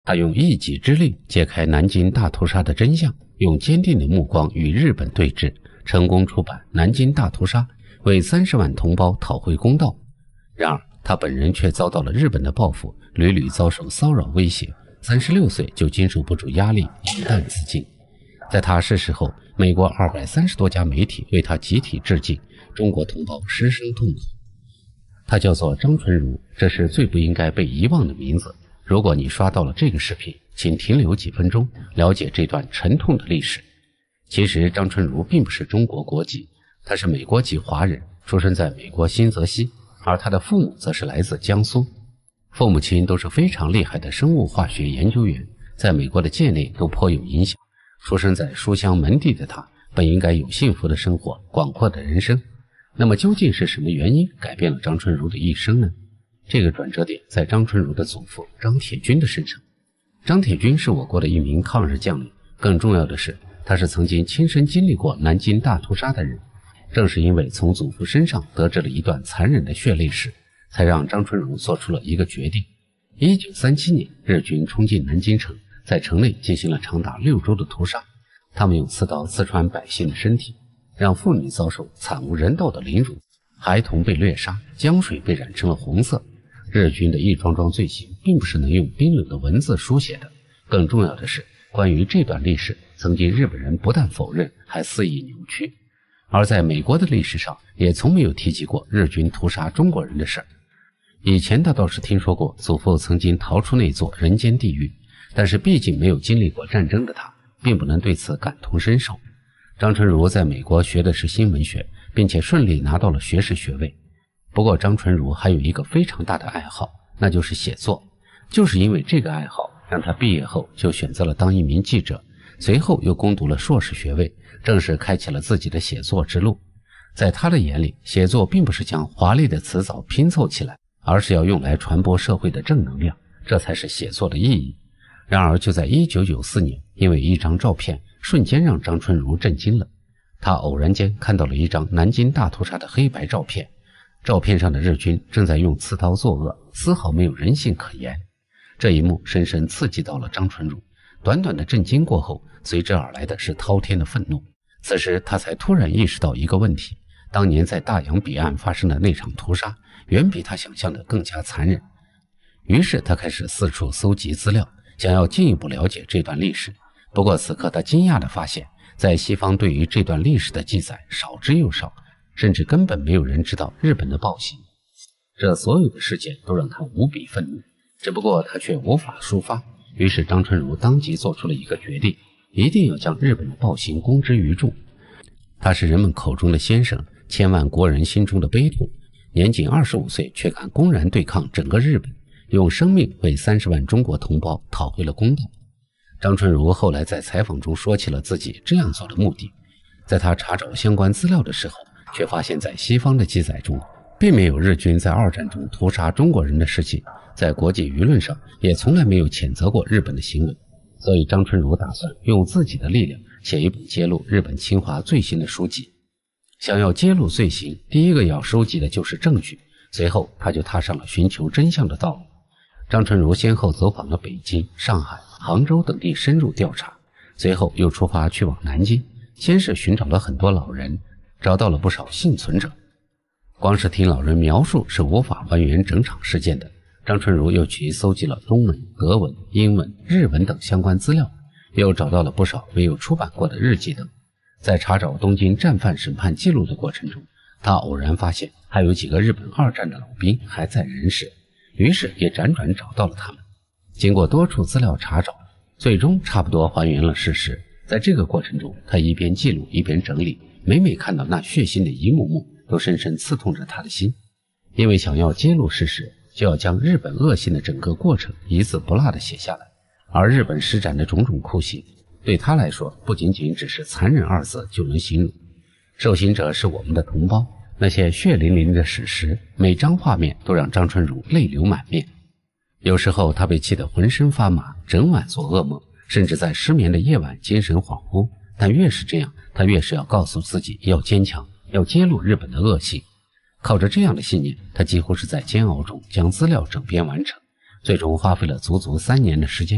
他用一己之力揭开南京大屠杀的真相，用坚定的目光与日本对峙，成功出版《南京大屠杀》，为30万同胞讨回公道。然而他本人却遭到了日本的报复，屡屡遭受骚扰威胁，36岁就经受不住压力，饮弹自尽。在他逝世后，美国230多家媒体为他集体致敬，中国同胞失声痛哭。他叫做张纯如，这是最不应该被遗忘的名字。如果你刷到了这个视频，请停留几分钟，了解这段沉痛的历史。其实张纯如并不是中国国籍，他是美国籍华人，出生在美国新泽西，而他的父母则是来自江苏。父母亲都是非常厉害的生物化学研究员，在美国的界内都颇有影响。出生在书香门第的他，本应该有幸福的生活，广阔的人生。那么究竟是什么原因改变了张纯如的一生呢？这个转折点在张纯如的祖父张铁军的身上。张铁军是我国的一名抗日将领，更重要的是，他是曾经亲身经历过南京大屠杀的人。正是因为从祖父身上得知了一段残忍的血泪史，才让张纯如做出了一个决定。1937年，日军冲进南京城，在城内进行了长达6周的屠杀。他们用刺刀刺穿百姓的身体，让妇女遭受惨无人道的凌辱，孩童被掠杀，江水被染成了红色。日军的一桩桩罪行并不是能用冰冷的文字书写的，更重要的是，关于这段历史，曾经日本人不但否认，还肆意扭曲。而在美国的历史上，也从没有提及过日军屠杀中国人的事儿。以前他倒是听说过祖父曾经逃出那座人间地狱，但是毕竟没有经历过战争的他，并不能对此感同身受。张纯如在美国学的是新闻学，并且顺利拿到了学士学位。不过张纯如还有一个非常大的爱好，那就是写作。就是因为这个爱好，让他毕业后就选择了当一名记者，随后又攻读了硕士学位，正式开启了自己的写作之路。在他的眼里，写作并不是将华丽的词藻拼凑起来，而是要用来传播社会的正能量，这才是写作的意义。然而就在1994年，因为一张照片瞬间让张纯如震惊了。他偶然间看到了一张南京大屠杀的黑白照片，照片上的日军正在用刺刀作恶，丝毫没有人性可言。这一幕深深刺激到了张纯如，短短的震惊过后，随之而来的是滔天的愤怒。此时他才突然意识到一个问题，当年在大洋彼岸发生的那场屠杀，远比他想象的更加残忍。于是他开始四处搜集资料，想要进一步了解这段历史。不过此刻他惊讶地发现，在西方对于这段历史的记载少之又少，甚至根本没有人知道日本的暴行。这所有的事件都让他无比愤怒，只不过他却无法抒发。于是张纯如当即做出了一个决定，一定要将日本的暴行公之于众。他是人们口中的先生，千万国人心中的悲痛，年仅25岁却敢公然对抗整个日本，用生命为30万中国同胞讨回了公道。张纯如后来在采访中说起了自己这样做的目的。在他查找相关资料的时候，却发现在西方的记载中，并没有日军在2战中屠杀中国人的事情，在国际舆论上也从来没有谴责过日本的行为。所以张纯如打算用自己的力量写一本揭露日本侵华罪行的书籍。想要揭露罪行，第一个要收集的就是证据，随后他就踏上了寻求真相的道路。张纯如先后走访了北京、上海、杭州等地深入调查，随后又出发去往南京，先是寻找了很多老人，找到了不少幸存者。光是听老人描述是无法还原整场事件的，张纯如又去搜集了中文、德文、英文、日文等相关资料，又找到了不少没有出版过的日记等。在查找东京战犯审判记录的过程中，他偶然发现还有几个日本2战的老兵还在人世，于是也辗转找到了他们。经过多处资料查找，最终差不多还原了事实。在这个过程中，他一边记录一边整理，每每看到那血腥的一幕幕，都深深刺痛着他的心。因为想要揭露事实，就要将日本恶行的整个过程一字不落地写下来，而日本施展的种种酷刑，对他来说不仅仅只是残忍2字就能形容。受刑者是我们的同胞，那些血淋淋的史实，每张画面都让张纯如泪流满面。有时候他被气得浑身发麻，整晚做噩梦，甚至在失眠的夜晚精神恍惚。但越是这样，他越是要告诉自己要坚强，要揭露日本的恶行。靠着这样的信念，他几乎是在煎熬中将资料整编完成，最终花费了足足3年的时间，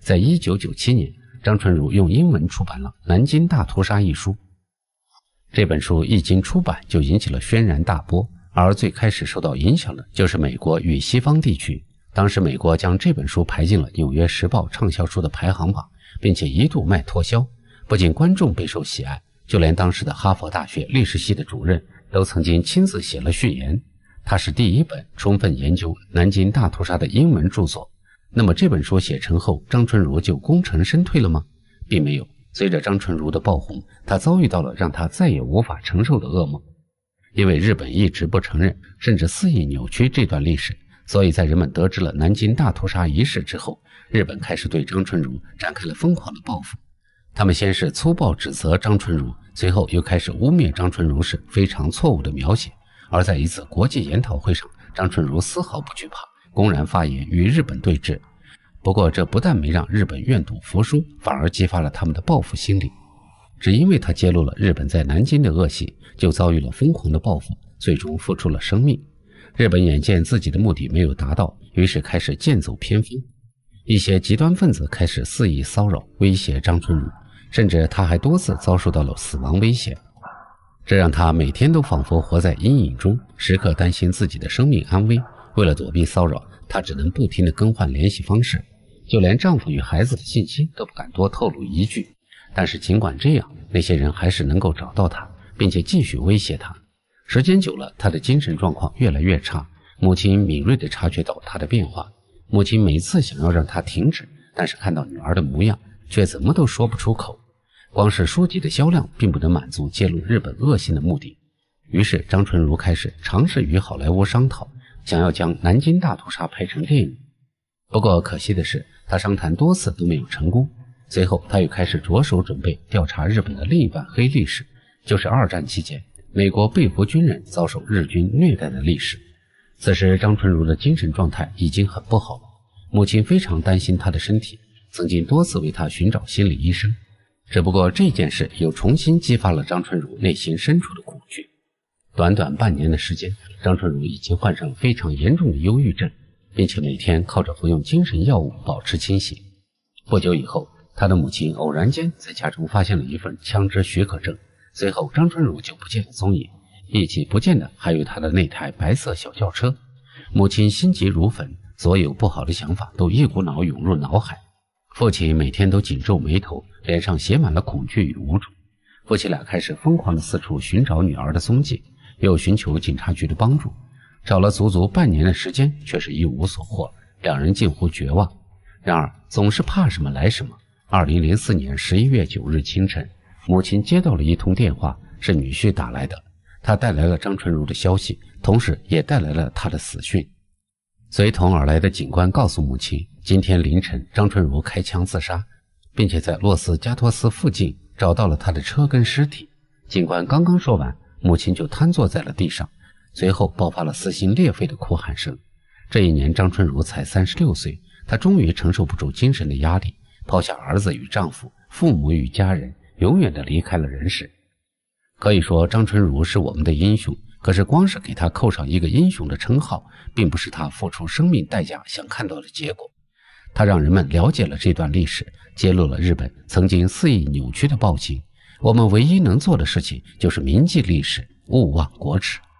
在1997年，张纯如用英文出版了《南京大屠杀》一书。这本书一经出版就引起了轩然大波，而最开始受到影响的就是美国与西方地区。当时美国将这本书排进了《纽约时报》畅销书的排行榜，并且一度卖脱销。不仅观众备受喜爱，就连当时的哈佛大学历史系的主任都曾经亲自写了序言。它是第一本充分研究南京大屠杀的英文著作。那么这本书写成后，张纯如就功成身退了吗？并没有。随着张纯如的爆红，他遭遇到了让他再也无法承受的噩梦。因为日本一直不承认，甚至肆意扭曲这段历史，所以在人们得知了南京大屠杀一事之后，日本开始对张纯如展开了疯狂的报复。他们先是粗暴指责张纯如，随后又开始污蔑张纯如是非常错误的描写。而在一次国际研讨会上，张纯如丝毫不惧怕，公然发言与日本对峙。不过这不但没让日本愿赌服输，反而激发了他们的报复心理。只因为他揭露了日本在南京的恶行，就遭遇了疯狂的报复，最终付出了生命。日本眼见自己的目的没有达到，于是开始剑走偏锋。一些极端分子开始肆意骚扰威胁张纯如，甚至他还多次遭受到了死亡威胁。这让他每天都仿佛活在阴影中，时刻担心自己的生命安危。为了躲避骚扰，他只能不停地更换联系方式，就连丈夫与孩子的信息都不敢多透露一句。但是尽管这样，那些人还是能够找到他，并且继续威胁他。时间久了，他的精神状况越来越差。母亲敏锐地察觉到他的变化，母亲每次想要让他停止，但是看到女儿的模样，却怎么都说不出口。光是书籍的销量并不能满足揭露日本恶行的目的。于是张纯如开始尝试与好莱坞商讨，想要将南京大屠杀拍成电影。不过可惜的是，他商谈多次都没有成功。随后他又开始着手准备调查日本的另一段黑历史，就是二战期间美国被俘军人遭受日军虐待的历史。此时张纯如的精神状态已经很不好了，母亲非常担心他的身体，曾经多次为他寻找心理医生。只不过这件事又重新激发了张纯如内心深处的恐惧。短短半年的时间，张纯如已经患上了非常严重的忧郁症，并且每天靠着服用精神药物保持清醒。不久以后，他的母亲偶然间在家中发现了一份枪支许可证，随后张纯如就不见了踪影，一起不见的还有他的那台白色小轿车。母亲心急如焚，所有不好的想法都一股脑涌入脑海。父亲每天都紧皱眉头，脸上写满了恐惧与无助。夫妻俩开始疯狂地四处寻找女儿的踪迹，又寻求警察局的帮助，找了足足半年的时间，却是一无所获，两人近乎绝望。然而总是怕什么来什么。2004年11月9日清晨，母亲接到了一通电话，是女婿打来的。他带来了张纯如的消息，同时也带来了他的死讯。随同而来的警官告诉母亲，今天凌晨张纯如开枪自杀，并且在洛斯加托斯附近找到了他的车跟尸体。警官刚刚说完，母亲就瘫坐在了地上，随后爆发了撕心裂肺的哭喊声。这一年张纯如才36岁，她终于承受不住精神的压力，抛下儿子与丈夫、父母与家人，永远地离开了人世。可以说张纯如是我们的英雄，可是光是给她扣上一个英雄的称号，并不是她付出生命代价想看到的结果。她让人们了解了这段历史，揭露了日本曾经肆意扭曲的暴行。我们唯一能做的事情就是铭记历史，勿忘国耻。